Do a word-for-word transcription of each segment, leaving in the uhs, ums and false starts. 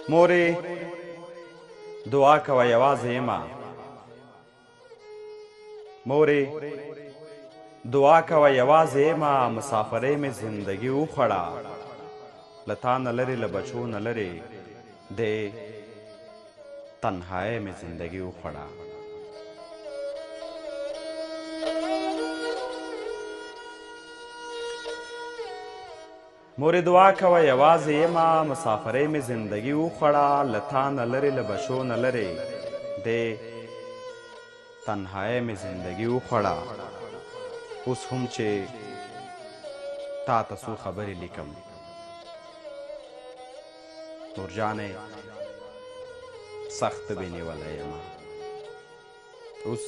مورې دعا کوه یوازې یمه مورې دعا کوه یوازې یمه مسافرۍ مې زندګي وخوړه له تا نه لرې له بچو نه لرې دې تنهایۍ مې زندګي وخوړه مورې دعا کوه یوازې یمه مسافرۍ مې زندګي وخوړه له تا نه لرې له بچو نه لرې دې تنهایۍ مې زندګي وخوړه اوس هم چې تا ته څو خبرې لیکم نورجانې سخت بې نیولی یمه اوس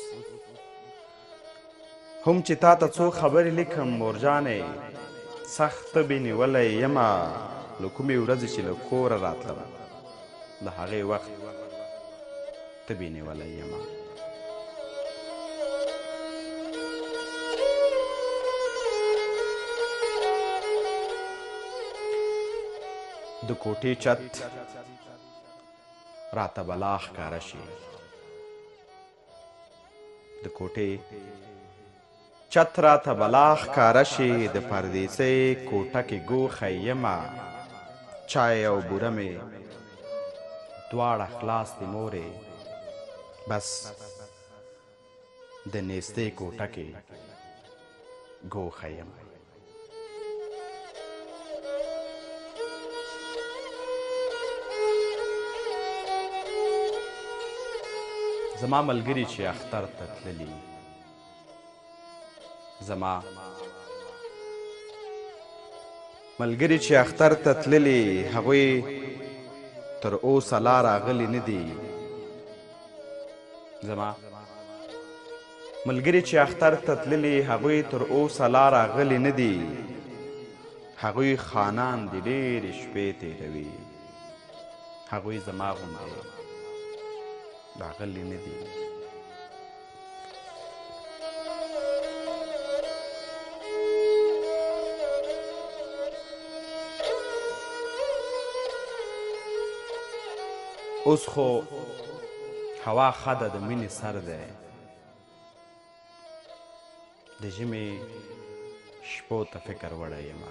هم چې تا ته څو خبرې لیکم مورجانې سخت بې نیولی یمه له کومې ورځې چې له کوره راتلم د هغې وخت ته بې نیولی یمه د کوټې چت راته بلا ښکاره شي د کوټې چت راته بلا ښکاره شي د پردیسۍ کوټه کې ګوښی یمه چای او بوره مې دواړه خلاص دي مورې بس د نیستۍ کوټه کې ګوښی یمه زما ملګري چې اختر ته تللي زما ملګري چې اختر ته تللي هغوی تر اوسه لا راغلي نه دي زما ملګري چې اختر ته تللي هغوی تر اوسه لا راغلي نه دي هغوی خانان دي ډېرې شپې تېروي هغوی زما غوندې راغلي نه دي اوس خو هوا ښه ده د مینې سر دی د ژمي شپو ته فکر وړی یمه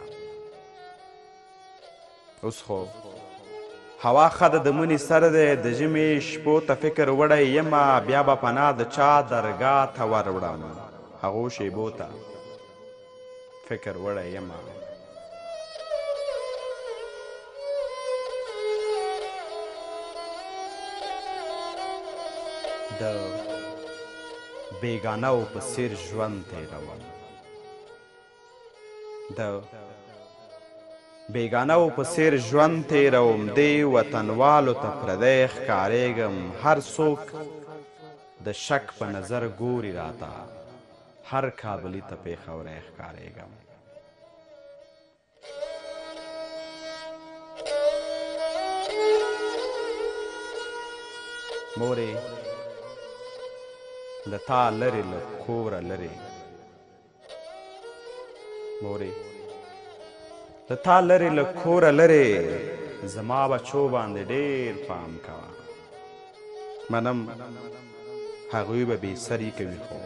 اوس خو هوا ښه ده د مني سر دی د ژمي شپو ته فکر وړی یمه بیا به پناه د چا درګاه ته ور وړم هغو شیبو ته فکر وړی یمه د بیګانهو په څېر ژوند تېروم د بیګانهو په څېر ژوند تېروم دې وطنوالو ته پردی ښکارېږم هر څوک د شک په نظر ګوري راته هر کابلي ته پېښوری ښکارېږم مورې له تا لرې له کوره لرې مورې له تا لرې له کوره لرې زما بچو باندې ډېر پام کوه منم هغوی به بې سري کوي خو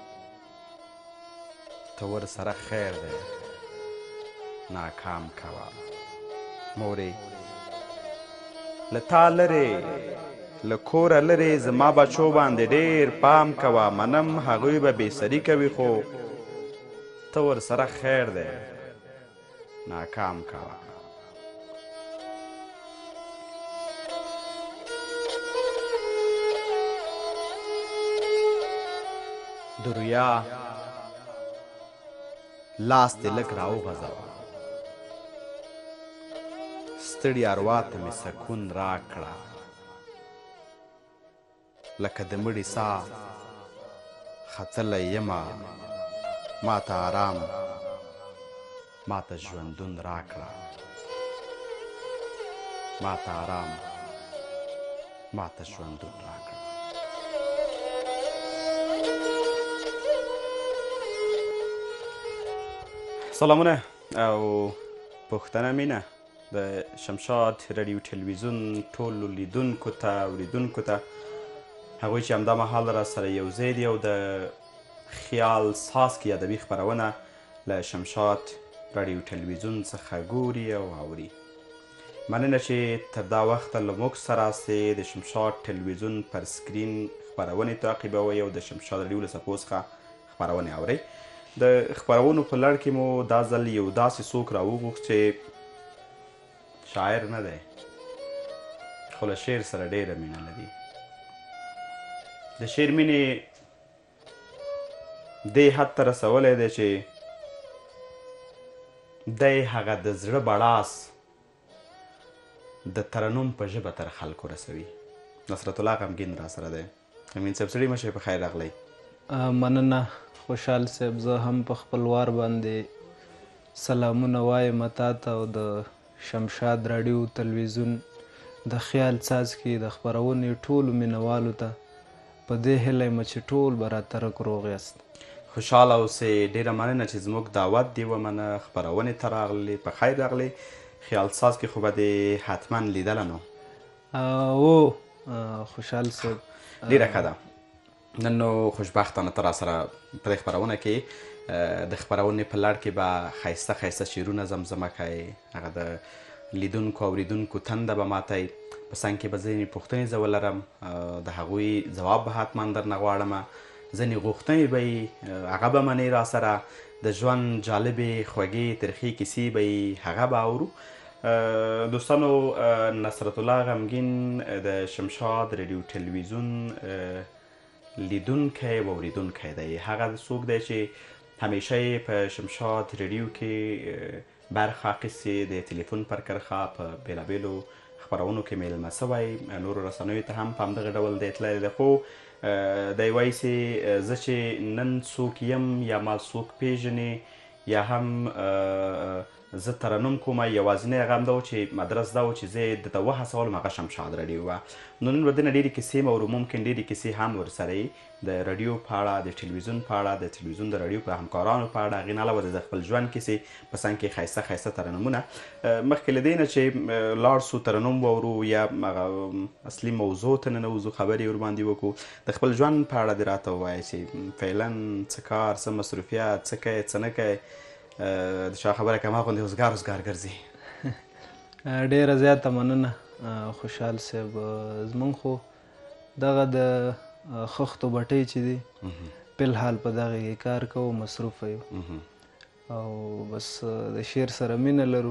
ته ورسره خیر دی ناکام کوه مورې له تا لرې له کوره لرې زما بچو باندې ډېر پام کوه منم هغوی به بې سري کوي خو ته ورسره خیر دی ناکام کوه د رویا لاس دې لږ راوغځوه ستړي اروا ته مې سکون راکړه لکه د مړي ساه ختلی یمه ما ته آرام ما ته ژوندون راکړه ما ته آرام ما ته ژوندون راکړه سلامونه او پښتنه مینه د شمشاد رادیو تلویزیون ټولو لیدونکو ته اوریدونکو ته هغوی چې همدا مهال را سره یو ځای دي او د خیال څاڅکي ادبي خپرونه له شمشاد رادیو تلویزیون څخه ګوري او اوري. مننه چې تر دا وخته له موږ سره هستې. د شمشاد تلویزیون پر سکرین خپرونې تعقیبوئ او د شمشاد رادیو له څپو څخه خپرونې اورئ. د خپرونو په لړ کې مو دا ځل یو داسې څوک راوغوښت چې شاعر نه دی خو له شعر سره ډېره مینه لري. د شعر مینې دې حد ته رسولی دی چې دی هغه د زړه بړاس د ترنم په ژبه تر خلکو رسوي. نصرت الله غمګین را سره دی. غمګین صاحب سړي مشئ په خیر راغلی. مننه خوشحال صاحب. زه هم په خپل وار باندې سلامونه وایم تا ته او د شمشاد راډیو تلویزیون د خیال څاڅکي د خپرونې ټولو مینوالو ته په دې هیله یم چې ټول به راترک روغ یاست. خوشحاله اوسئ. ډېره مننه چې زموږ دعوت دې ومنه، خپرونې ته راغلې، په خیر راغلې. خیال څاڅکي خو به دې حتما لیدله نو؟ او خوشحال صاحب ډېره ښه ده. نن نو خوشبختانه ته راسره په دې خپرونه کې د خپرونې په لړ کې به ښایسته ښایسته شعرونه زمزمه کوئ. هغه د لیدونکو اوریدونکو تنده به ماتئ. په څنګ کې به ځینې پوښتنې زه ولرم، د هغوی جواب به حتما درنه غواړم. ځینې غوښتنې به یي هغه به منې راسره. د ژوند جالبې خوږې ترخې کیسې به یي هغه به اورو. دوستانو، نصرت الله غمګین د شمشاد رادیو تلویزیون لیدونکی و اوریدونکی دی. هغه څوک دی چې همیشه یې په شمشاد رادیو کې برخه اخیستې، د تلیفون پر کرښه په بېلابېلو خپرونو کې میلمه سوی، نورو رسنیو ته هم په همدغه ډول دی تللی دی. خو دی وایي چې زه چې نن څوک یم یا ما څوک پیژنې یا هم زه ترنم کومه، یوازینی هغه همدا و چې مدرس دا و چې زه یې درته وهڅولم هغه شمشاد راډیو وه. نو نن به دنه ډېرې کیسې مورو، ممکن ډېرې کیسې هم ورسره یي د راډیو په اړه، د تلویزیون په اړه، د تلویزیون د راډیو په همکارانو په اړه، هغې نه علاوه د خپل ژوند کیسې، په څنګ کې ښایسته ښایسته ترنمونه. مخکې له دې نه چې لاړ سو ترنم واورو یا هغه اصلي موضوع ته ننوځو، خبرې ورباندې وکړو، د خپل ژوند په اړه دې راته ووایه چې فعلا څه کار، څه مصروفیات، څه کوې څه نه کوې. د چا خبره که ما غوندې اوزګار اوزګار ګرځي. ډېره زیاته مننه خوشحال صاحب. زمونږ خو دغه د خښتو بټۍ چې دي فلحال په دغې کې کار کوو، مصروفه یو او بس د شعر سره مینه لرو،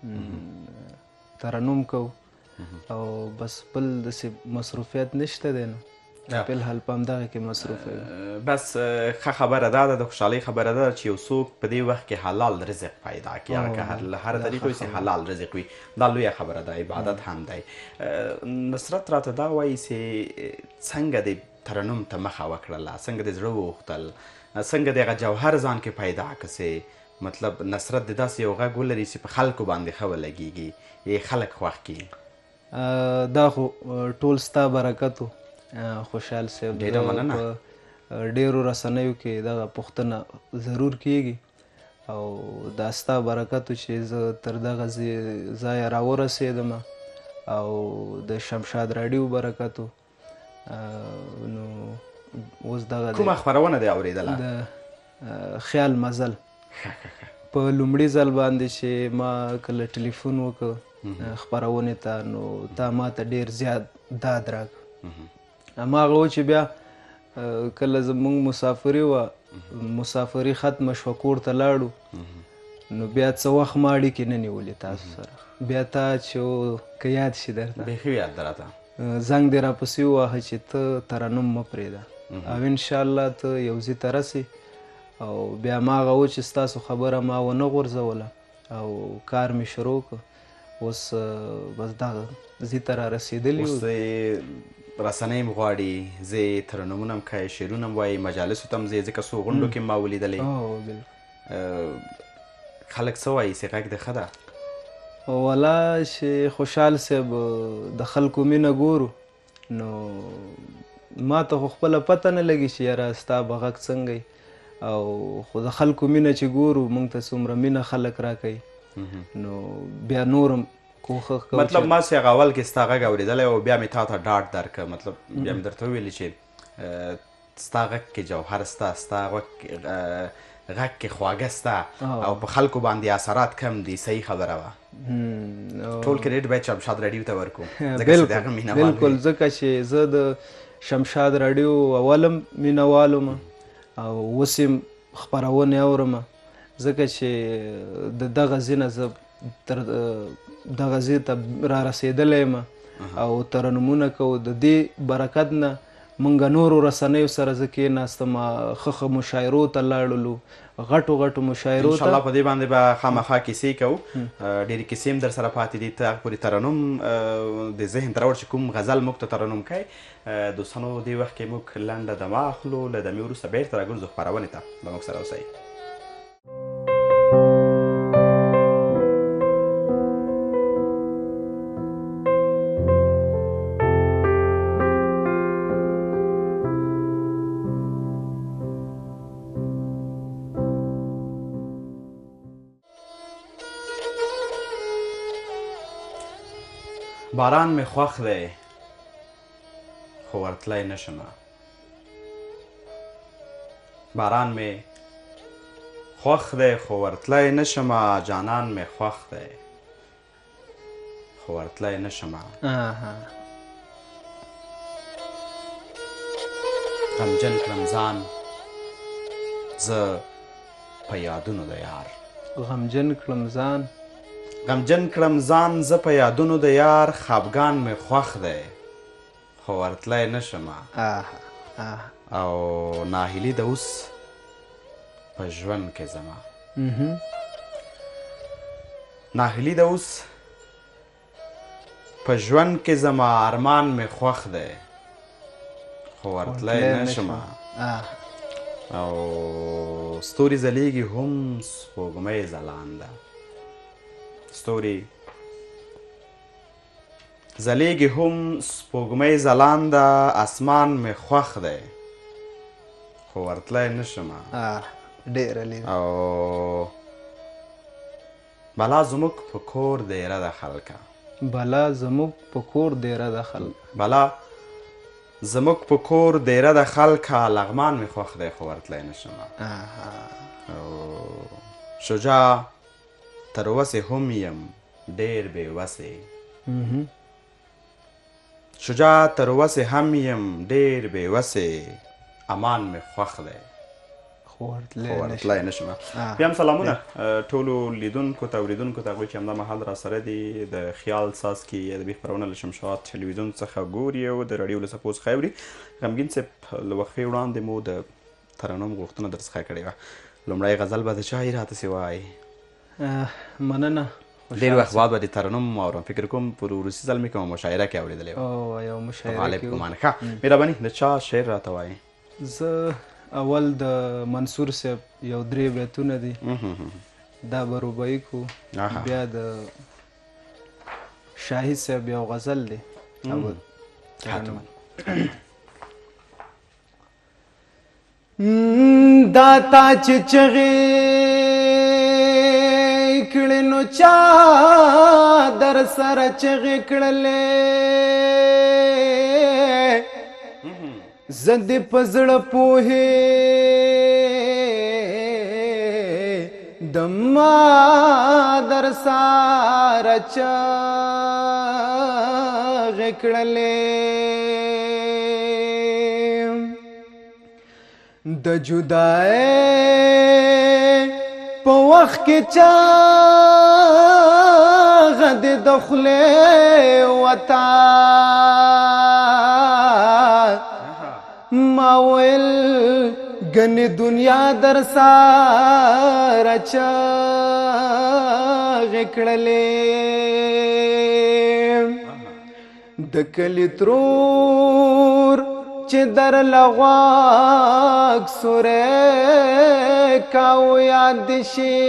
ترنم کوو او بس بل داسې مصروفیت نشته دی. نو فلحال په همدغه کې مصروفه یو. بس ښه خبره دا ده، د خوشحالۍ خبره ده چې یو څوک په دې وخت کې حلال رزق پیدا کړي، هغه که له هره طریقه وي چې حلال رزق وي، دا لویه خبره ده، عبادت هم دی. نصرت راته دا وایي چې څنګه دې ترنم ته مخه وکړله، څنګه دې زړه وغوښتل، څنګه دې هغه جوهر ځان کې پیدا کړې. مطلب نصرت دې داسې یو غږ ولري چې په خلکو باندې ښه ولګېږي، یې خلک خوښ کړي. دا خو ټول ستا برکت و خوشحال صاحب. ډېره مننه. په ډېرو رسنیو کې دغه پوښتنه ضرور کیږي او دا ستا برکت و چې زه تر دغه ځایه راورسېدم او د شمشاد راډیو برکت و. نو اوس دغه کومه خپرونه دې اورېدله؟ د خیال مزل په لومړي ځل باندې چې ما کله ټلیفون وکړ خپرونې ته، نو تا ما ته ډېر زیات داد راکړ. هماغه و چې بیا کله زمونږ مسافري وه، مسافري ختمه شوه، کور ته لاړو، نو بیا څه وخت ما اړیکې نه نیولې تاسو سره. بیا تا چې که یاد شي درته، بیخي یاد ده راته، زنګ دې راپسې وواهه چې ته ترنم مه پرېږده او انشاءالله ته یو ځای ته رسې. او بیا هماغه و چې ستاسو خبره ما ونه غورځوله او کار مې شروع کړ. اوس بس دغه ځای ته را رسېدلي یو. رسنۍ م غواړي، زه ترنمونه م کوې، شعرونه م وایي، مجالسو ته م ځې، ځکه څو غونډو کې م ما ولیدلې. خلک څه وایي چې غږ دې ښه ده؟ والله چې خوشحال صاحب د خلکو مینه ګورو، نو ما ته خو خپله پته نه لګي چې یاره ستا به غږ څنګه او خو د خلکو مینه چې ګورو، موږ ته څومره مینه خلک راکوي، نو بیا نورم کوښښ کوو مطلب ما چې هغه اول کې ستا غږ اورېدلی او بیا مې تا ته ډاډ درکړه مطلب بیا مې درته وویلې چې ستا غږ کې جوهر ستا ستا غږ کې خواږه ستا او په خلکو باندې اثرات کم دي صحیح خبره وه ټول کریډ باید شمشاد راډیو ته ورکړو بلکل ځکه چې زه د شمشاد راډیو اولم مینهوال وم او اوس یې خپرونې اورم ځکه چې د دغه ځای نه زه تر دغه ځای ته را رسېدلی یم او ترنمونه کوو د دې برکت نه مونږ نورو رسنیو سره زه کېناستم ښه ښه مشاعرو ته لاړلو غټو غټو مشاعرو ته انشاءالله په دې باندې به خامخا کیسې کوو ډېرې کیسې هم در سره پاتې دي ته هغه پورې ترنم د ذهن ته راوړ چې کوم غزل موږ ته ترنم کوي دوستانو دې وخت کې موږ لنډه دمه اخلو له دمې وروسته بېرته راګرځو خپرونې ته له موږ سره اوسئ باران می خوښ دی خو ورتلی نشمه باران می خوښ دی خو ورتلی نشمه جانان می خوښ دی خو ورتلی نشمه غمجن کړم ځان زه په یادونو د یار غمجن کړم ځان غمجن کړم ځان زه په یادونو د یار خفګان مې خوښ دی خو ورتلی نشمه او ناهیلي د اوس په ژوند کې زما ناهیلي د اوس په ژوند کې زما ارمان مې خوښ دی خو ورتلی نشمه او ستوري ځلیږي هم سپوږمۍ ځلانده ستوري ځلیږي هم سپوږمۍ ځلانده اسمان مې خوښ دی خو ورتلی نشمه ډېره لیرې او بلا زموږ په کور دیره ده خلکه بلا زموږ په کور دیره ده خلکه بلا زموږ په کور دیره ده خلکه لغمان مې خوښ دی خو ورتلی نشمه او شجاع تر وسې هم یم ډېر بې وسې شجاع تر وسې هم یم ډېر بې وسې امان مې خوښ دی خو ورتلی نشمه بیا هم سلامونه ټولو لیدونکو ته اورېدونکو ته هغوی چې همدا مهال راسره دي د خیال څاڅکي ادبي خپرونه له شمشاد ټلویزیون څخه ګوري او د راډیو له څپو څخه اوري غمګین صاحب له وقفې وړاندې مو د ترنم غوښتنه در څخه کړې وه لومړی غزل به د چا یې راته سې وایي مننه ډېر وخت بعد به د ترنم اورم فکر کوم پر وروستي ځل مې کومه مشاعره کې اورېدلې وه یو مشاعره غالب ګمان ښه مهرباني د چا شعر راته وایي زه اول د منصور صاحب یو درې بیتونه دي دا به رباعي کو بیا د شاهد صاحب یو غزل دی دا تا چې چغې کړې نو چا در سره چغې کړلې زه دې په زړه پوهېدم ما در سره چغې کړلې د جدای په وخت کې چاغ دې د خولې وتا ما ویل ګنې دنیا در سره چاغې کړلې د کلي ترور چې در لغواک سوری کاو یاد شي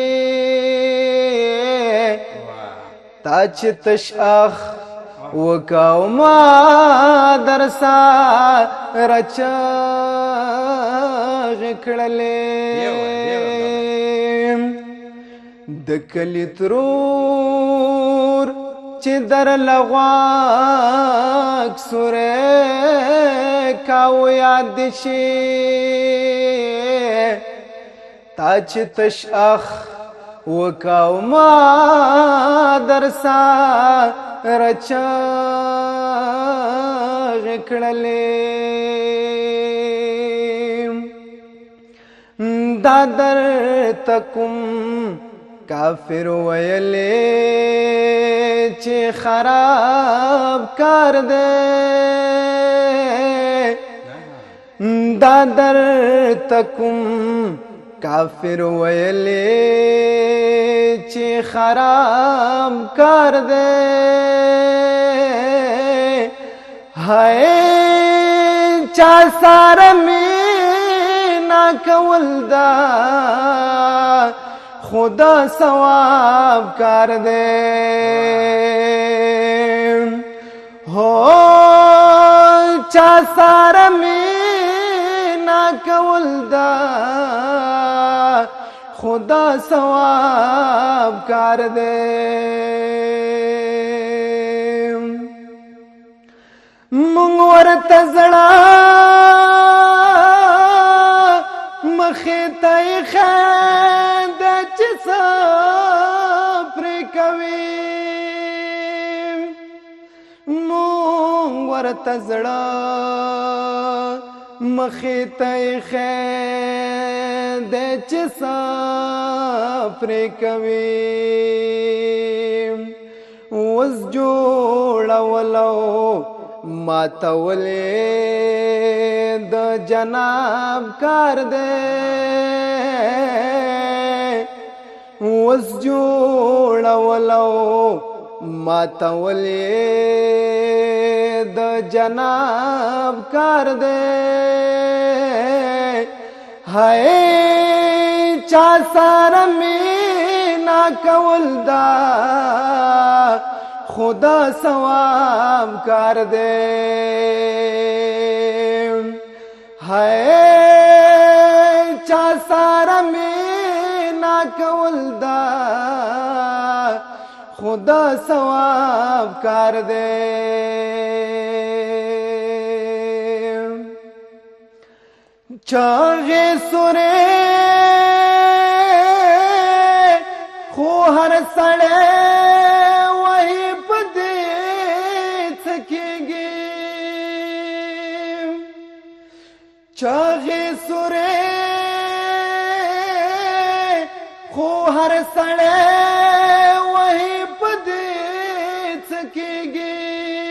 تا چې تش اخ وکاو ما در سره چغې کړلې د کلي ترور چې در لغواک سوره کاو یاد شي تا چې تش اخ وکاو ما در سره چاغ کړلې دا در تکم کافر ویلې چې خراب کار دے دا در تکم کافر ویلې چې خراب کار دے ہائے چا سارا مینا کول دا خدا ثواب کار دے ہو چا سارا مینا کول دا خدا ثواب کار دے مونږ ورته زړه مخې ته ایښی ده چې څه پرې کوي مونږ ورته زړه مخې ته ایښی ده چې څه پرې کوي اوس جوړولو ماتولې د جناب کار دے اوس جوړولو ماتولې د جناب کار دے ہائے چا سارا مینا کول دا خدا ثواب کار دے ہائے چا سارا مینا کول دا خدا ثواب کار دے چاغے سورے خو ہر سڑے چاغې سورې خو هر سړی وهي په دې څه کېږي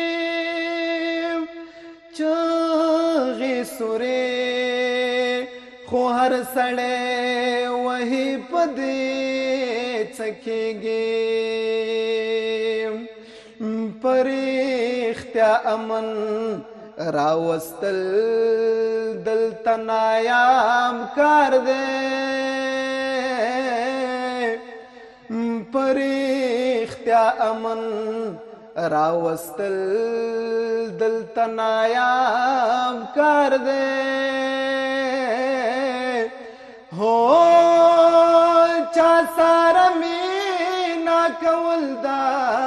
چاغې سورې خو هر سړی وهي په دې څه کېږي پرېښتیا امن راوستل دلته نایاب کار دے پرېښتیا امن راوستل دلته نایاب کار دے هو چا ساره مینا کول دا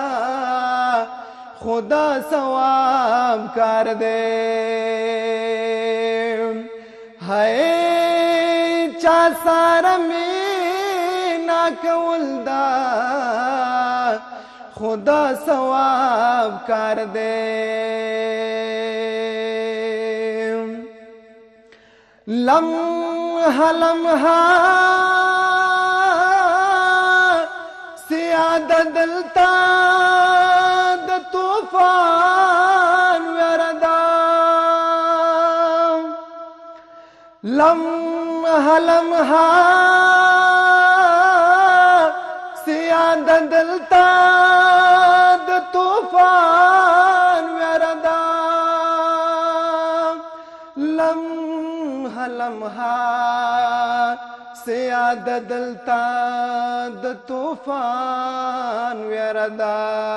خدا ثواب کار دے ہائے چا سارا مینا کول دا خدا ثواب کار دے لمحہ لمحہ سیادہ دلتا طوفان وردا لمحہ لمحہ سیاد دلتا د طوفان وردا لمحہ لمحہ سیاد دلتا د طوفان وردا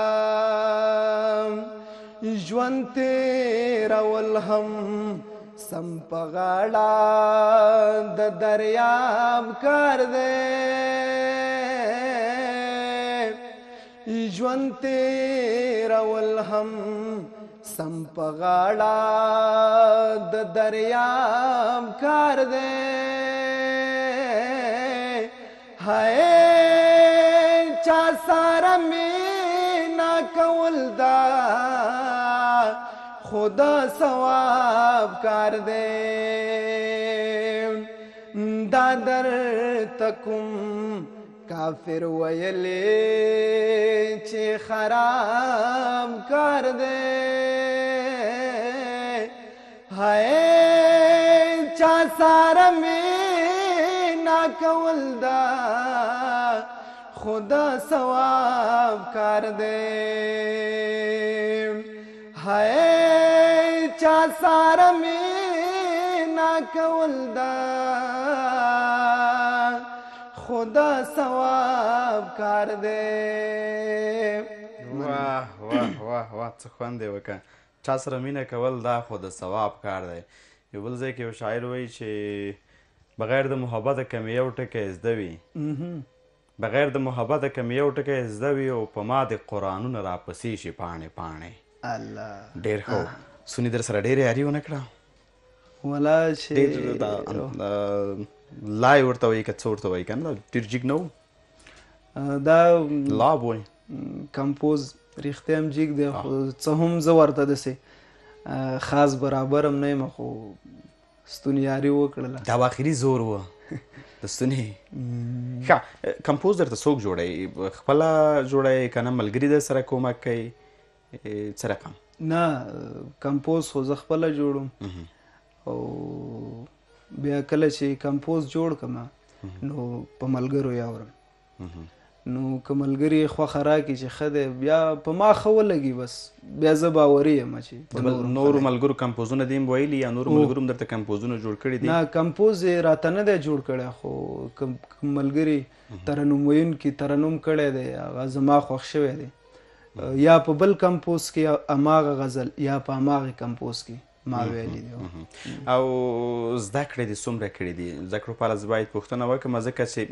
ژوند تیرول هم سم په غاړه د دریاب کار دی ژوند تېرول هم سم په غاړه د دریاب کار دی هی چا سره مینا کول دا خدا ثواب کار دی دا درته کوم کافر ویلې چې خراب کار دی هی چا سره مینا کول دا خدا ثواب کار دی هی چا سره مینا کول دا خدا ثواب کار دی واه واه واه واه څه خوند یې وکړه چا سره مینه کول دا خو د ثواب کار دی یو بل ځای کې یو شاعر وایي چې بغیر د محبته که مې یو ټکی زده وي بغیر د محبته که مې یو ټکی زده وي او په ما د قرآنونه راپسې شي پاڼې پاڼې الله ډېر ښه سوني در سره ډېرې یاري ونه کړه ولا چې لای ورته وایي که څه ورته وایي که نه ډېر جګ نه و دا لاب وایي کمپوز رښتیا هم جګ دی خو څه هم زه ورته داسې خاص برابر هم نه یم خو ستوني یاري وکړله دا به آخري زور و د ستوني ښه کمپوز درته څوک جوړوي خپله جوړوي که نه ملګري در سره کومک کوي څه رقم نه کمپوز خو زه خپله جوړم او بیا کله چې کمپوز جوړ کړم نو په ملګرو یې اورم نو که ملګري یې خوښه راکړي چې ښه دی بیا په ما ښه ولګي بس بیا زه باوري یم چې نورو ملګرو کمپوزونه دې هم ویلي یا نورو ملګرو هم درته کمپوزونه جوړ کړي دي نه کمپوز یې راته نه دی جوړ کړی خو ملګري ترنم ویونکي ترنم کړی دی هغه زما خوښ شوی دی یا په بل کمپوز کې هماغه غزل یا په هماغې کمپوز کې ما ویلي دي او زده کړې دې څومره کړي دي زده کړو په اړه زه باید پوښتنه وکړم ځکه چې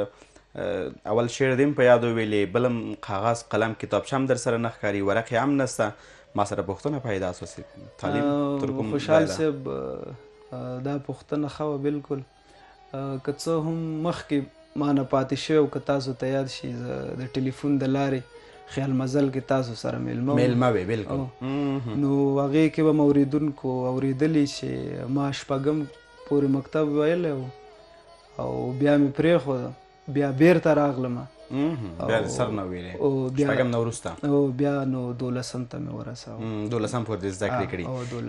اول شعر دې هم په یاد وویلې بل هم کاغذ قلم کتابچه هم در سره نه ښکاري ورق یې هم نشته ما سره پوښتنه پیدا شوه چې تعلیم تر کوم خوشحال صاحب دا پوښتنه ښه وه بلکل که څه هم مخکې ما نه پاتې شوی او که تاسو ته یاد شي زه د ټلیفون د لارې خیال مزل کې تاسو سره میلمه میلمه وې بلکل نو هغې کې به م اورېدونکو اورېدلي چې ما شپږم پورې مکتب ویلی و او بیا مې پرېښوده بیا بیرته راغلم بیا د سر نه ویلې شپږم نه وروسته او بیا نو دولسم ته مې ورساوه دولسم پورې دې زده کړې کړي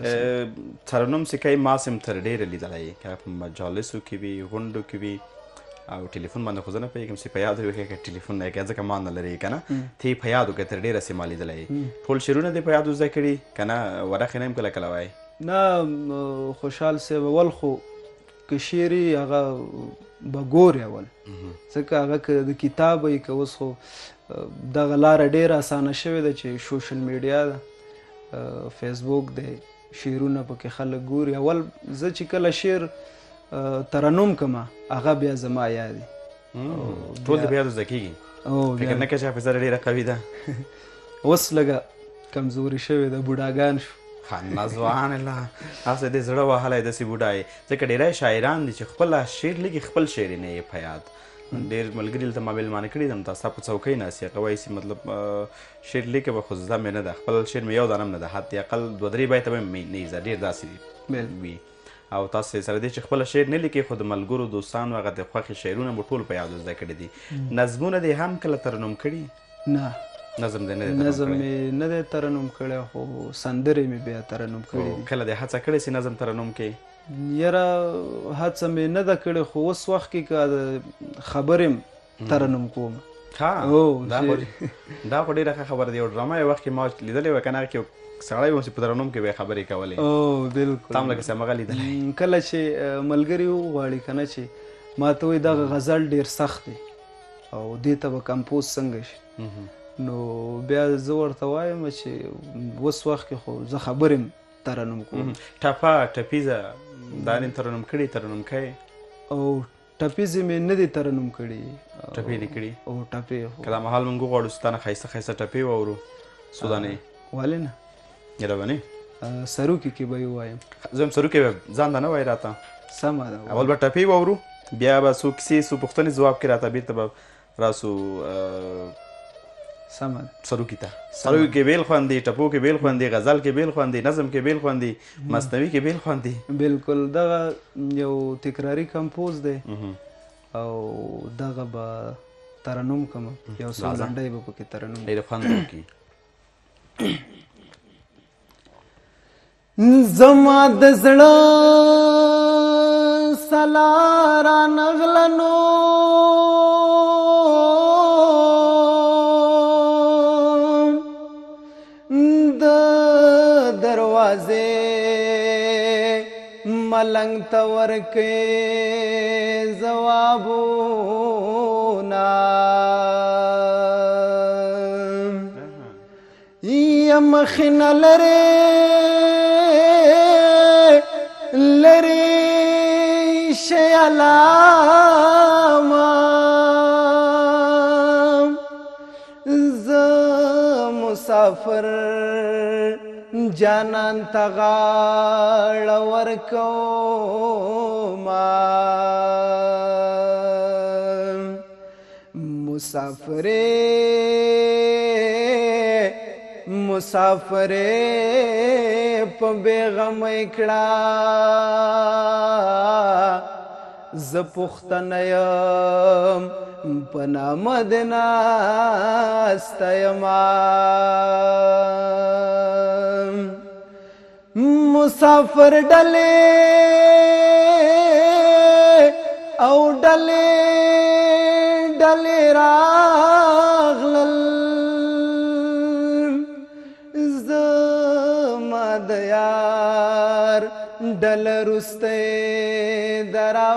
ترنم چې کوي ما سم تر ډېره لیدلی که په مجالسو کې وي غونډو کې وي او ټلیفون باندې خو زه نه پوهېږم چې په یاد وکړې که ټلیفون نه یې ځکه ما نه لرې که نه ته یې په یاد وکړې تر ډېره سې ما لیدلی ټول شعرونه دې په یادو زده کړي که نه ورق یې نه یم کله کله وایي نه خوشحال صاحب اول خو که شعر یې هغه به ګورې اول ځکه هغه که د کتاب وي که اوس خو دغه لاره ډېره اسانه شوې ده چې سوشل میډیا ده فیسبوک دی شعرونه پکې خلک ګوري اول زه چې کله شعر ترنم کما هغه بیا زما یادي ټول د بیا زده کېږي فکر نه کوې چې حافظه ډېره قوي ده اوس لږه کمزوري شوې ده بوډاګان شو نه ځوان الله هسې دې زړه وهلی داسې بوډا یې ځکه ډېری شاعران دي چې خپله شعر لږې خپل شعر یې نه یې په یاد ډېر ملګري دلته ما میلمانه کړي دي نو تا ستا په څوکۍ ناستې هغه وایي چې مطلب شعر لیکه به خو زده مې نه ده خپل شعر مې یو دانه هم نه ده حتی اقل دوه درې بیته به مې نه ایزه ډېر داسې وي او تاسې سره دې چې خپله شعر نه لیکئ خو د ملګرو دوستانو هغه د خوښې شعرونه مو ټول په یادو زده کړي دي نظمونه دې هم کله ترنم کړي نه نظم دې نه دی نظم مې نه دی ترنم کړی خو سندرې مې بیا ترنم کړي کله دې هڅه کړې چې نظم ترنم کې یاره هڅه مې نه ده کړې خو اوس وخت کې که خبرې ترنم کوم ها دا خو ډېره ښه خبره ده یو ډرامه یو وخت کې ما لیدلې وه که نه هغه کې سړی و چې په ترنم کې به یې خبرې کولې او بلکل تا هم لکه چې همغه لیدلی کله چې ملګري وغواړي که نه چې ما ته وایي دغه غزل ډېر سخت دی او دې ته به کمپوز څنګه شي نو بیا زه ورته وایم چې اوس وخت کې خو زه خبرې ترنم کوم ټپه ټپیزه دا ترنم کړي ترنم کوي او ټپیزې مې نه دي ترنم کړي. ټپې دې کړي؟ او ټپې که دا مهال موږ وغواړو چې تا نه ښایسته ښایسته ټپې واورو سودانۍ. ولې نه؟ یاره به نه سروکي کې به یې ووایم. زه هم سروکي به ځان ته نه وایي راته. سمه ده. اول به ټپې واورو بیا به څو کیسې څو پوښتنې ځواب کړي راته بېرته به راسو سمه ده سروکي ته. سروکي کې بیل خوند دی، ټپو کې بیل خوند دی، غزل کې بیل خوند دی، نظم کې بیل خوند دی، مصنوي کې بیل خوند دی. بالکل دغه یو تکراري کمپوز دی او دغه به ترنم کوم یو څو لنډۍ به پکې ترنم ډېر خوند وکړي. زما د زړه سلاره نغلنو د دروازې ملنګ ته ورکې ځوابونه یم مخې نه لرې لرې شي علامه زه مسافر جانان ته غاړه ورکومه مسافرې مسافرې په بېغمۍ کړه زه پوښتنه یم په نامه د ناسته یمه مسافر ډلې او ډلې ډلې راغلل زما د یار ډله رسته درا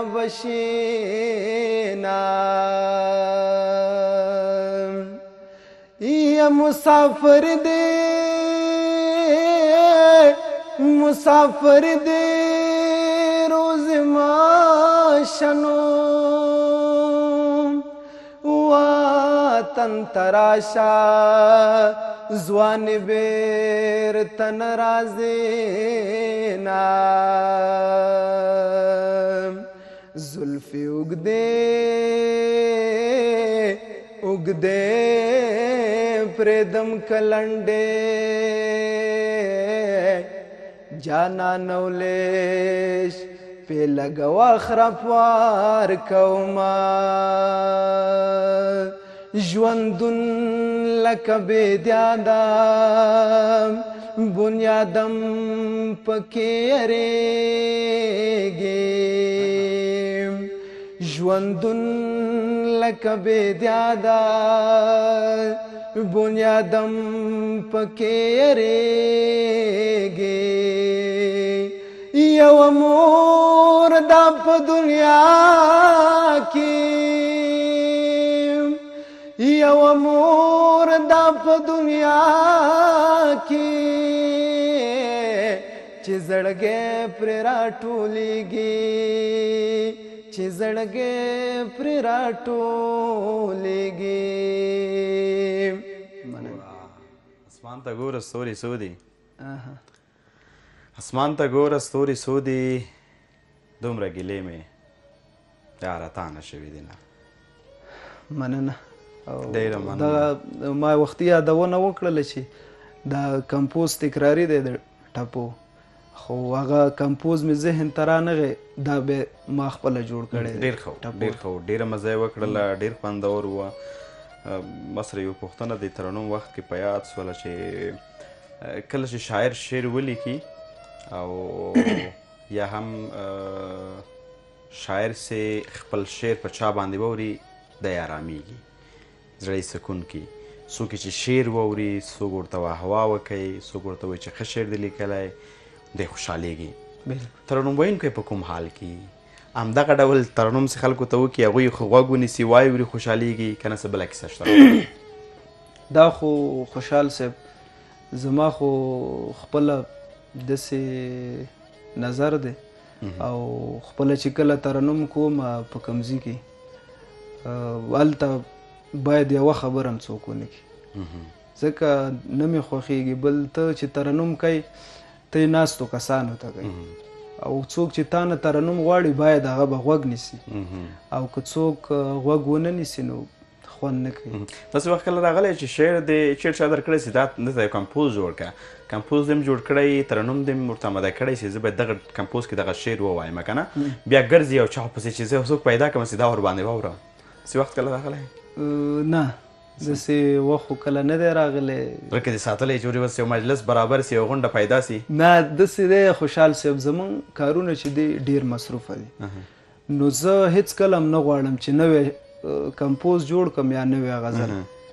بشینا یا مسافر دې مسافر دې روز ماشنو وطن تراشا ځوان بیرته نه راځي نه زلفې اوږدې اوږدې پرېږدم که لنډې جانانه ولیش پې لګوه خرپوار کومه ژوندون لکه بېدیاده بنیادم پکې یریږي ژوندون لکه بېدیاده بنیادم پکې یریږي یوه مور دا په دنیا کې یوه مور دا په دنیا کې چې زړګی پرې راټولېږي چې زړګی پرې راټولېږي اسمان ته ګوره ستوري څو دي اسمان ته ګوره ستوري څو دي دومره ګیلې مې یاره تا نه شوي دي نه مننه ډېره مننه ما وختي یادونه وکړله چې دا کمپوز تکراري دی د ټپو خو هغه کمپوز مې ذهن ته رانغی دا به ما خپله جوړ کړی ډېر ښه ډېر ښه ډېره مزه یې وکړله ډېر خوندور وه ما سره یو پوښتنه د ترنم وخت کې په یاد سوله چې کله چې شاعر شعر ولیکي او یا هم شاعر سي خپل شعر په چا باندې واوري دی ارامېږي زړه یې سکون کوي څوک چې شعر واوري څوک ورته واهوا وکوي څوک ورته وایي چې ښه شعر دې لیکلی دی خوشحالېږي ترنم ویونکی په کوم حال کې همدغه ډول ترنم چې خلکو ته وکړي هغوی خو غوږ ونیسي واوري خوشحالېږي که نه څه بله کیسه شته دا خو خوشحال صاحب زما خو خپله داسې نظر دی او خپله چې کله ترنم کوم په کمزي کې هلته باید یوه خبره هم څوک ونه کړي ځکه نه مې خوښېږي بل ته چې ترنم کوي ته یې ناستو کسانو ته کوي او څوک چې تا نه ترنم غواړي باید هغه به غوږ نیسي او که څوک غوږ ونه نیسي نو خوند نه کوي. داسې وخت کله راغلی چې شعر دې چېرته چا درکړی چې دا دلته یو کمپوز جوړ کړه کمپوز دې هم جوړ کړی ترنم دې هم ورته اماده کړی چې زه باید دغه کمپوز کې دغه شعر ووایم که نه بیا ګرځي یو چا پسې چې زه څوک پیدا کړم چې دا ورباندې واورم داسې وخت کله راغلی نه داسې وخت خو کله نه دی راغلی بلکې دې ساتلی چې اوس یو مجلس برابر سي یو غونډه پیدا سي نه داسې دی خوشحال صاحب زمونږ کارونه چې دی ډېر مصروفه دي نو زه هېڅ کله هم نه غواړم چې نوی کمپوز جوړ کړم یا نوی غزل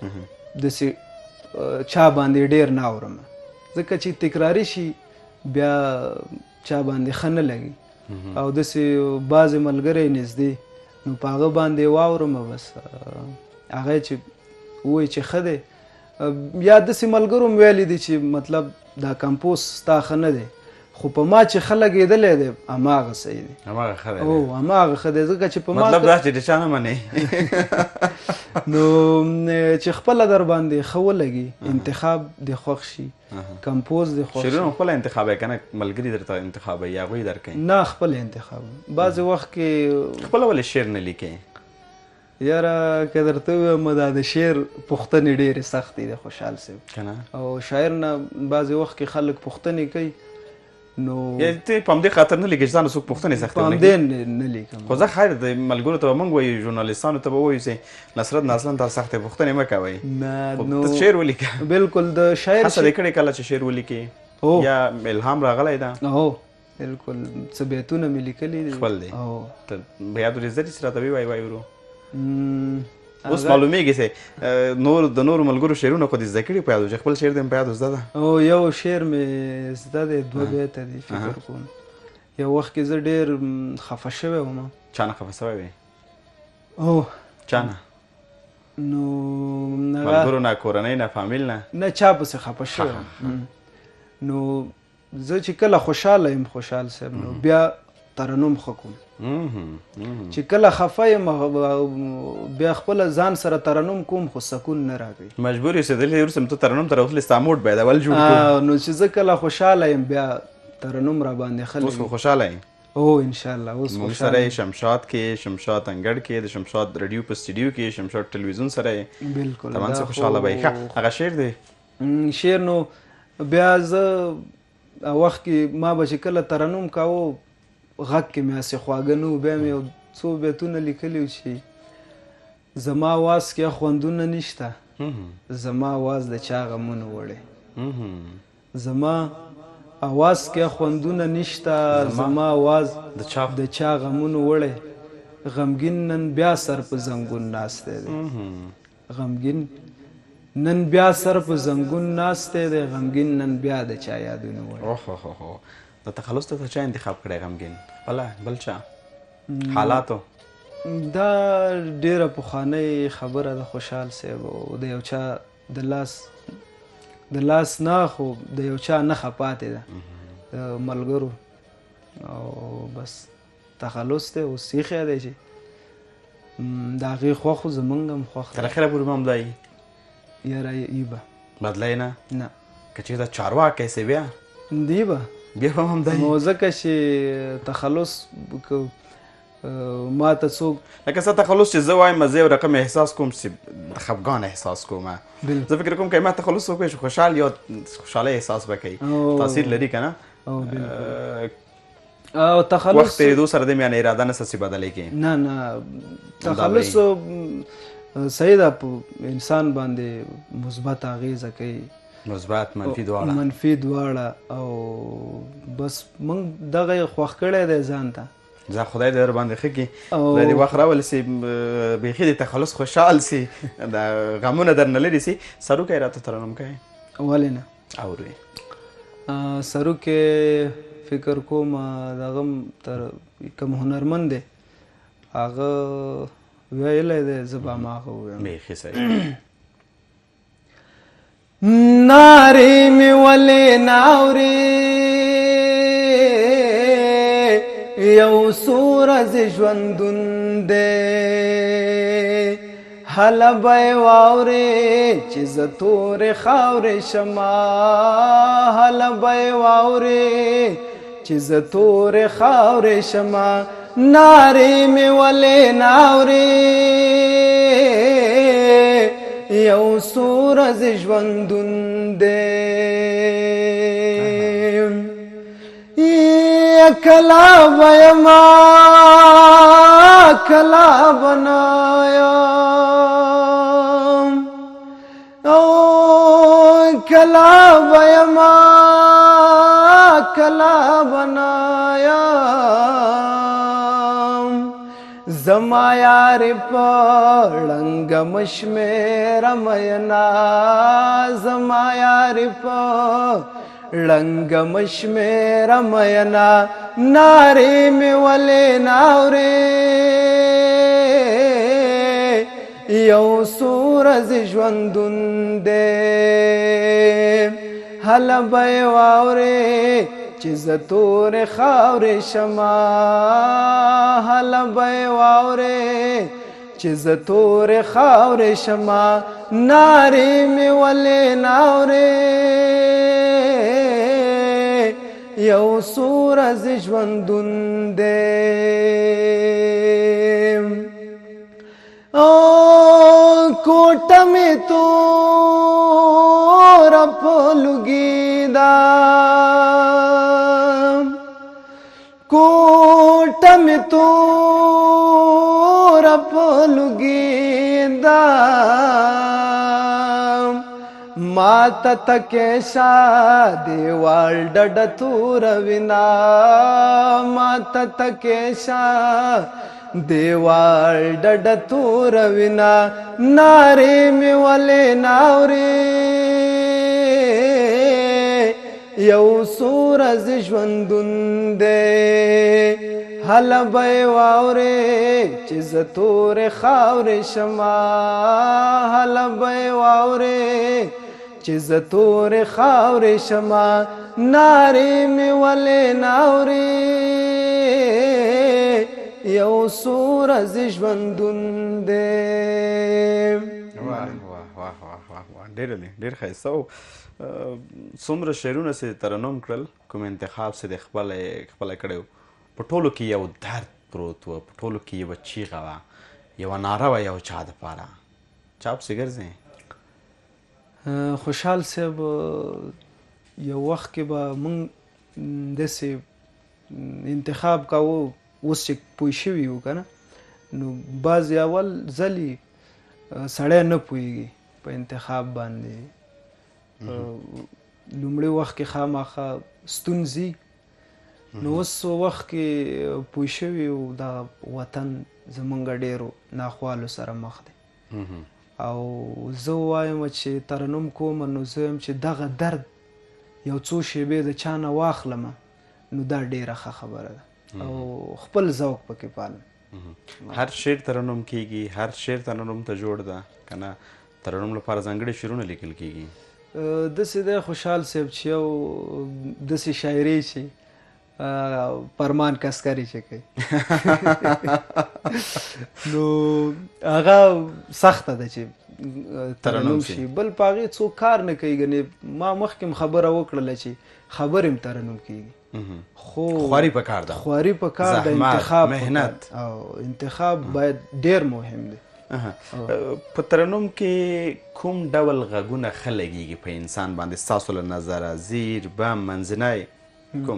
داسې چا باندې ډېر نه اورم ځکه چې تکراري شي بیا چا باندې ښه نه لګي او داسې بعضې ملګری نږدې نو په هغه باندې واورم بس هغه چې ووایي چې ښه دی یا داسې ملګرو هم ویلی دي چې مطلب دا کمپوز ستا ښه نه دی خو په ما چې ښه لګېدلی دی هماغه صحیح دی هماغه ښه دی او هماغه ښه دی ځکه چې په ما مطلب دا چې د چا نه منې نو چې خپله در باندې ښه ولګي انتخاب دې خوښ شي کمپوز دې خوښ شي شعرونه خپله انتخابوي که نه ملګري درته انتخابوي یا هغوی درکوي نه خپله انتخاب بعضې وخت کې خپله ولې شعر نه لیکې یاره که درته ووایم دا د شعر پوښتنې ډېرې سختې دي خوشحال صاحب که نه او شاعر نه بعضې وخت کې خلک پوښتنې کوي نو ته په همدې خاطر نه لیکې چې ځان څوک پوښتنې سختې په همدې نه لیکم خو زه خیر د ملګرو ته به موږ وایو ژورنالستانو ته به وایو چې نصرت نازلن تا سختې پوښتنې مه کوئ نه نو ته شعر ولیکه بلکل د شاعر هڅه دې کړې کله چې شعر ولیکې یا الهام راغلی ده هو بلکل څه بیتونه مې لیکلي دي خپل دي هو ته په یاد ورې زدي چې راته ووایي وایي ورو اوس معلومیږي چې نور د نورو ملګرو شعرونه خو دې زده کړي په یاد چې خپل شعر دې په یاد زده ده او یو شعر مې زده دی دوه بیته دي فکر کوم یو وخت کې زه ډېر خفه شوی وم چا نه خفه شوی وې او چا نه نو ملګرو نه کورنۍ نه فامیل نه نه چا پسې خفه شوی نو زه چې کله خوشحاله یم خوشحال صاحب نو بیا ترنم ښه کوم چې کله خفه یم بیا خپله ځان سره ترنم کوم خو سکون نه راکوي مجبور یې اوسېدلی وروسته ته ترنم ته راوتلی ستا موډ باید اول جوړ کړو نو چې زه کله خوشحاله یم بیا ترنم را باندې ښه اوس خو خوشحاله یې او انشاءالله اوس موږ سره یې شمشاد کې شمشاد انګړ کې د شمشاد رادیو په سټډیو کې شمشاد ټلویزیون سره یې بلکل تمام څه خوشحاله به یې هغه شعر دی شعر نو بیا زه وخت کې ما به چې کله ترنم کاوه غږ کې مې هسې خواږه نه و بیا مې یو څو بیتونه لیکلي وو چې زما آواز کې خوندونه نشته زما آواز د چا غمونه وړی زما آواز کې خوندونه نشته زما آواز د چا غمونه وړی غمګین نن بیا سر په زنګون ناستی دی غمګین نن بیا سر په زنګون ناستی دی غمګین نن بیا د چا یادونه وړی د تخلص ته چا انتخاب کړی غمګین خپله بل چا حالاتو دا ډېره پخوانۍ خبره ده خوشحال صاحب او د یو چا د لاس د لاس نه خو د یو چا نښه پاتې ده د ملګرو او بس تخلص دی اوس ایښی دی چې د هغې خوښ خو زمونږ هم خوښ تر اخره پورې به همدا یي یاره یي به بدلی نه نه که چېرته چارواکی سې بیا دی به بیا به هم همدا نو ځکه چې تخلص ما ته څوک لکه څه تخلص چې زه وایم زه یو رقم احساس کوم چې خفګان احساس کوم زه فکر کوم که ما تخلص وکړی چې خوشحال یا خوشحالۍ احساس به کوي تاثیر لري که نه او تخلص وخت تېرېدو سره د یعنې اراده نه څه بدلی کړي نه نه تخلص صحیح ده په انسان باندې مثبت اغېزه کوي مثبت منفي دواړه منفي دواړه او بس موږ دغه یې خوښ کړی دی ځان ته ځه خدای دې در باندې ښه کړي خدای دې وخت راولي سي بیخي د تخلص خوشحال سي د غمونه در نه لرې سي سروکی راته ترنم کوي ولې نه اورې سروکی فکر کوم دغه تر کوم هنرمند دی هغه ویلی دی زه به هماغه ووایم بیخي صحیح نارې مې ولې ناورې یو څو ورځې ژوندون دی هله به یې واورې چې زه تورې خاورې شمه هله به یې واورې چې زه تورې خاورې شمه نارې مې ولې ناورې یو څو ورځې ژوندون دی کلا به یما کلا به نه یم او کلا به یما کلا به نه یم زما یارې په ړنګه مشمېره مینا زما یارې په ړنګه مشمېره مینا نارې مې ولې ناورې یو څو ورځې ژوندون دی هله به یې واورې چې زه تورې خاورې شمه هله به یې واورې چې زه تورې خاورې شمه نارې مې ولې ناورې یو څو ورځې ژوندون دی او کوټه مې توره په لوګي ده کوټه مې توره په لوګي ده ماته تکیشا دیوال ډډه توره وینا ماته تکیشا دیوال ډډه توره وینا نارې مې ولې ناورې یو څو ورځې ژوندون دی هله به یې واورې چې زه تورې خاورې شمه هله به یې واورې چې زه تورې خاورې شمه نارې مې ولې ناورې یو څو ورځې ژوندون دی واه واه واه واه واه ډېر ډېر ښایسته و څومره شعرونه چې ترنم کړل کوم انتخاب چې د خپله خپله کړی و په ټولو کې یو درد پروت و په ټولو کې یوه چیغه وه یوه ناره وه یو چا دپاره چا پسې ګرځې خوشحال صاحب یو وخت کې به موږ داسې انتخاب کوو اوس چې پوه شوي وو که نه نو بعضې اول ځلې سړی نه پوهېږي په انتخاب باندې لومړي وخت کې خامخا ستونزي نو اوس وخت کې پوه شوي وو دغه وطن زمونږ ډېرو ناخوالو سره مخ دی او زه وایم چې ترنم کوم نو زه وایم چې دغه درد یو څو شیبې د چا نه واخلم نو دا ډېره ښه خبره ده او خپل ذوق پکې پالم هر شعر ترنم کیږي هر شعر ترنم ته جوړ ده که نه ترنم لپاره ځانګړي شعرونه لیکل کیږي داسې دی خوشحال صاحب چې یو داسې شاعري چې پرمان کسکري چې کوي نو هغه سخته ده چې ترنم شي بل په هغې څوک کار نه کوي ګنې ما مخکې هم خبره وکړله چې خبرې هم ترنم کیږي خو خواري پکار ده خواري پکار ده انتخاب مهنت او انتخاب باید ډېر مهم دی په ترنم کې کوم ډول غږونه ښه لګېږي په انسان باندې ستاسو له نظره زیر بم منځنی کوم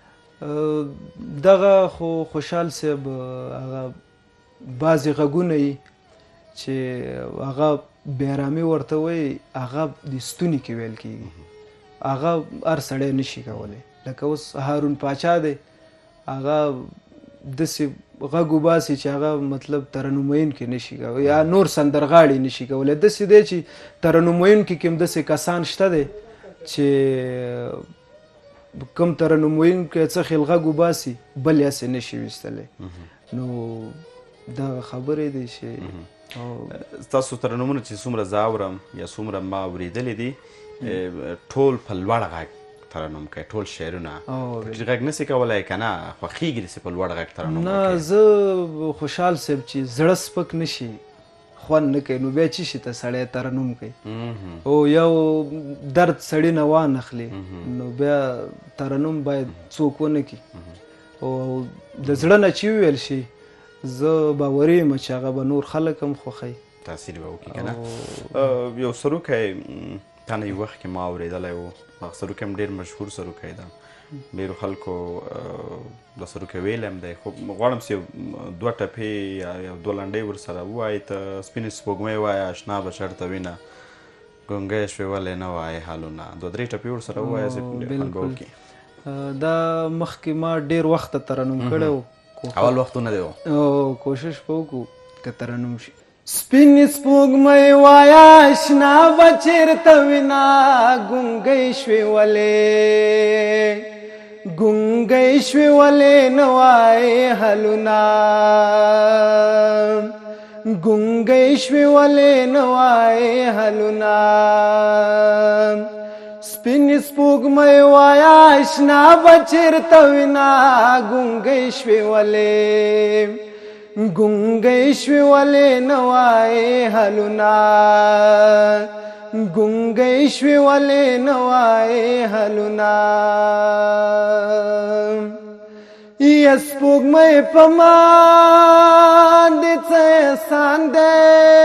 دغه خو خوشحال صاحب هغه بعضې غږونه یي چې هغه بیرامي ورته وایي هغه د ستوني کې ویل کېږي هغه هر سړی نشي کولی لکه اوس هارون پاچا دی هغه داسې غږ وباسي چې هغه مطلب ترنموین کې نشي کولی یا نور سندرغاړي نشي کولی داسې دی چې ترنموین کې کوم داسې کسان شته دی چې کوم ترنموین کې څه خیل غږ وباسي بل یاسې نشي ویستلی نو دغه خبرې دی چې ستاسو ترنمونه چې څومره زه اورم یا څومره ما اورېدلي دي ټول په لوړ غږ ترنم کوي ټول شعرونه ټیټ غږ نسي کولی که نه خوښېږي داسې په لوړ غږ ترنم نه زه خوشحال صاحب چې زړه سپک نشي خوند نه کوي نو بیا چی شي ته سړی ترنم کوي او یو درد سړي نه وانخلي نو بیا ترنم باید څوک ونه کړي او د زړه نه چې وویل شي زه باوري یم چې هغه به نور خلک هم خوښوي تاثیر به وکړي که نه یو سروکی تا نه یو وخت کې ما اورېدلی و هغه سروکی هم ډېر مشهور سروکی ده ډېرو خلکو د سروکی ویلی هم دی خو غواړم چې دوه ټپې یا یو دوه لنډۍ ورسره ووایي ته سپینې سپوږمۍ وایه اشنا به چېرته وینه ګونګی شوې ولې نه وایې حالونه دوه درې ټپې ورسره ووایه چې ډېر خوند به وکړي دا مخکې ما ډېر وخته ترنم کړی و اول وختونه دی و کوشش به وکړو که ترنم شي سپینې سپوږمۍ وایه اشنا به چېرته وینه ګونګی شوې ولې ګونګی شوې ولې نه وایې حلونه ګونګی شوې ولې نه وایې حلونه سپینې سپوږمۍ وایه اشنا به چېرته وینه ګونګی شوې ولې ګونګی شوې ولې نه وایې حلونه ګونګی شوې ولې نه وایې حلونه یا سپوږمۍ په ما دې څه احسان دی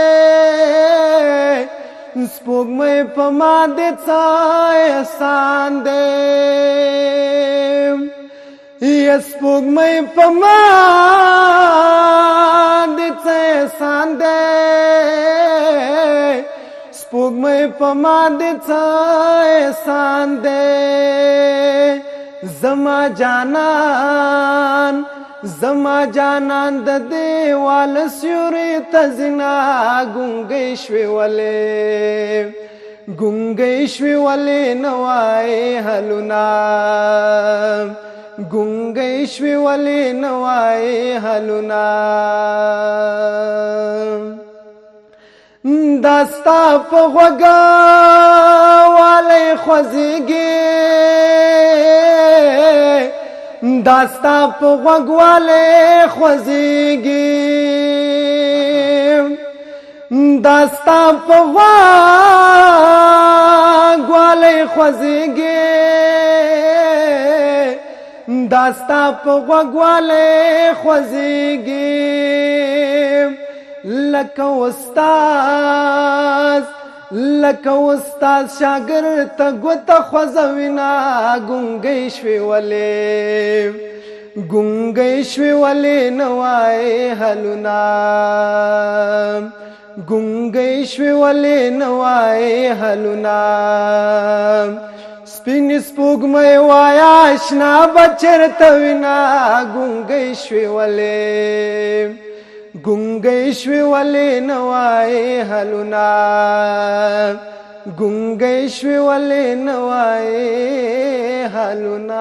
سپوږمۍ په ما دې څه احسان دی یا سپوږمۍ په ما دې څه احسان دی سپوږمۍ په ما دې څه احسان دی زما جانان زما جانان د دیوال سیوري ته ځینه ګونګی شوې ولې ګونګی شوې ولې نه وایې حلونه ګونګی شوې ولې نه وایې حلونه دا ستا په غوږوالی خوځېږي دا ستا په غوږوالی خوځېږي دا ستا په غوږوالی خوځېږي دا ستا په غوږوالی خوځېږي لکه استاد لکه استاد شاګرد ته ګوته خوځوینه ګونګی شوې ولې ګونګی شوې ولې نه وایې حلونه ګونګی شوې ولې نه وایې حلونه سپینې سپوږمۍ وایه اشنا به چېرته وینه ګونګی شوې ولې ګونګی شوې ولې نه وایې حلونه ګونګی شوې ولې نه وایې حلونه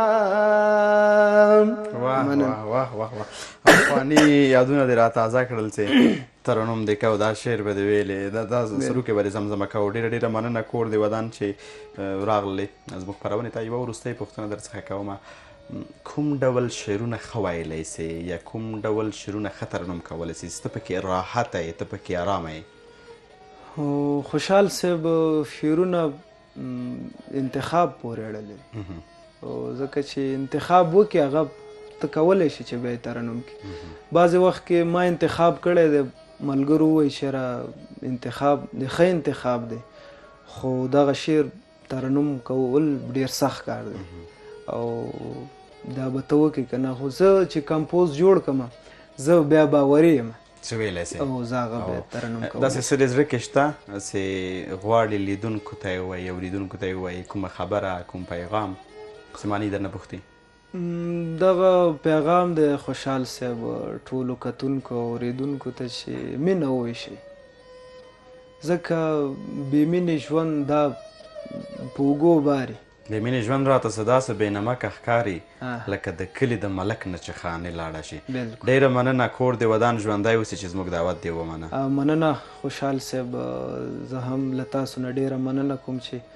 واه واه واه واه افغاني یادونه دې را تازه کړل چې ترنم دې کو دا شعر به دې ویلې دا دا سروکې به دې زمزمه کوو ډېره ډېره مننه کور دې ودان چې راغلې زموږ خپرونې ته یوه وروستۍ پوښتنه در څخه کوم کوم ډول شعرونه ښه ویلی سې یا کوم ډول شعرونه ښه ترنم کولی سې چې ته پکې راحته یې ته پکې ارامه یې خوشحال صاحب شعرونه انتخاب پورې اړه لري ځکه چې انتخاب وکړي هغه ته کولی شي چې بیا یې ترنم کړي بعضې وخت کې ما انتخاب کړی دی ملګرو ووایي شعره انتخاب د ښه انتخاب دی خو دغه شعر ترنم کول ډېر سخت کار دی او دا به ته وکړې که نه خو زه چې کمپوز جوړ کړم زه بیا باوري یم څه ویلی سې او زه هغه بیا ترنم کوم داسې څه دې زړه کې شته چې غواړې لیدونکو ته یې ووایي اورېدونکو ته یې ووایي کومه خبره کوم پیغام څه معنی درنه پوښتي دغه پیغام د خوشحال صاحب ټولو کتونکو او اورېدونکو ته چې مینه وویشئ ځکه بې مینې ژوند دا په اوږو باري د مینې ژوند راته څه داسې بېنمکه ښکاري لکه د کلي د ملک نه چې خانې لاړه شي ډېره مننه کور دې ودان ژوندی اوسي چې زموږ دعوت دې ومنه مننه خوشحال صاحب زه هم له تاسو نه ډېره مننه کوم چې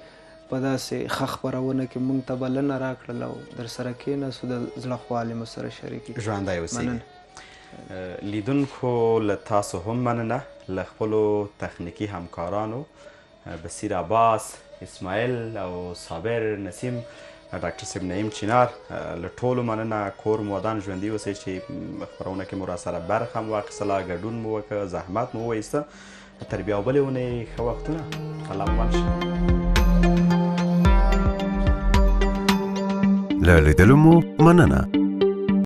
په داسې ښه خپرونه کې موږ ته بلنه راکړله او در سره کېناستو د زړه خوالې مو سره شریکې ژوندی اوسئ. لیدونکو له تاسو هم مننه، له خپلو تخنیکي همکارانو بصیر عباس، اسماعیل او صابر، نسیم، ډاکټر صاحب نعیم چینار، له ټولو مننه. کور مو ودان، ژوندي اوسئ چې خپرونه کې مو راسره برخه مو واخیستله، ګډون مو وکړه، زحمت مو وویسته. تر بیا بلې اونۍ ښه وختونه. الله مو شه. له لیدلو مو مننه.